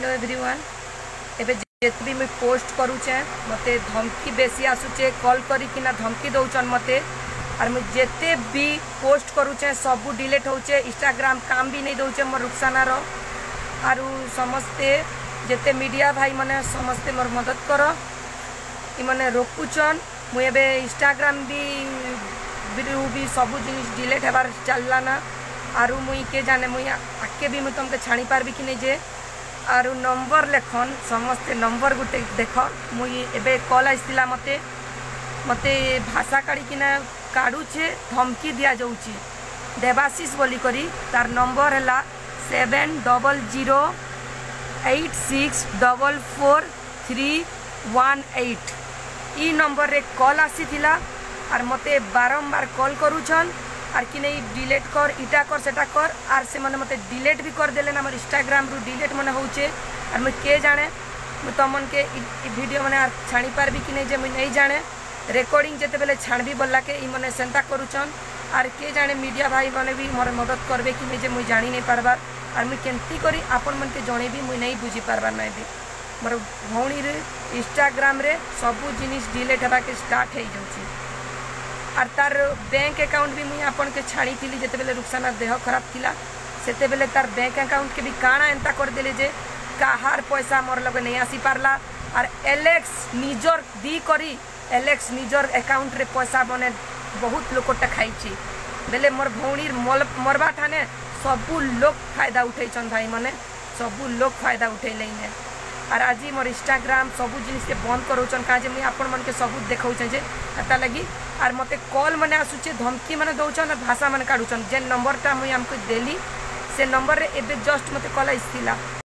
Hello everyone एबे जेत भी मैं पोस्ट करूचे मते धमकी बेसी आसुचे कॉल करी कि ना धमकी दउचन मते और मैं जेते भी पोस्ट करूचे सब डिलीट होचे इंस्टाग्राम काम भी नहीं दउचे मोर रुखसाना रो आरु समस्ते जेते मीडिया भाई माने समस्ते मोर मदद करो इ माने रोकुचन मुझे एबे इंस्टाग्राम भी सब जिनिस डिलीट हेबार चलला ना आरु मुई के जाने मुई आके भी मुई तुमके छाणी पारबी कि नहीं जे आरु नंबर लेखन समस्ते नंबर गुटे देख मुई एबे कॉल आइसला मते मते भाषा काढ़ी किना काढ़ुचे धमकी दिया जाउची देवाशीष बोली करी तार नंबर है 7006444318 ई नंबर रे कॉल आसी थिला और मते बारंबार कॉल करूछन आर कि नहीं डिलीट कर इटा कर सेटा कर आर से मने मते डिलीट भी कर देले ना मोर इंस्टाग्राम रु डिलीट मने होचे आर मैं के जाने मैं तमन के वीडियो मने आर छाणी पारबी कि नहीं जे मैं नहीं जाने रिकॉर्डिंग जेते बेले छाणबी बोलला के ई मने सेंता करूछन आर के जाने मीडिया भाई माने भी मोर मदद करबे कि नहीं जे मैं जानी नहीं पारबार आर मैं केंती करी आपन मन के जणे भी मैं नहीं बुझी पारबार नहीं भी मोर भौणी रे इंस्टाग्राम रे सब जिनिस डिलीट हेबा के स्टार्ट हे जाउची आर तार बैंक अकाउंट भी मुई आपन के छाड़ी थी जेते बेले रुखसाना देह खराब थिला सेते बेले तार बैंक अकाउंट के भी काना एंता कर देले जे काहार पैसा मोर लगे नहीं आसी पारला और एलेक्स निजर दी करी एलेक्स निजर अकाउंट रे पैसा बने बहुत लोकटा खाइची बेले मोर भौणीर मरबा ठाने सबु लोग फायदा उठैछन भाई माने सबु लोग फायदा उठैले ने और आज मोर इंस्टाग्राम सबू जिनिस के बंद करोचन काजे मुई आपन मन के सबूत देखाउछन जे हता लगी और मते कॉल मने आसुचे धमकी मने दउछन और भाषा मने काढुछन जे नंबरटा मुई हमको देली से नंबर रे एबे जस्ट मते कॉल आइसिला।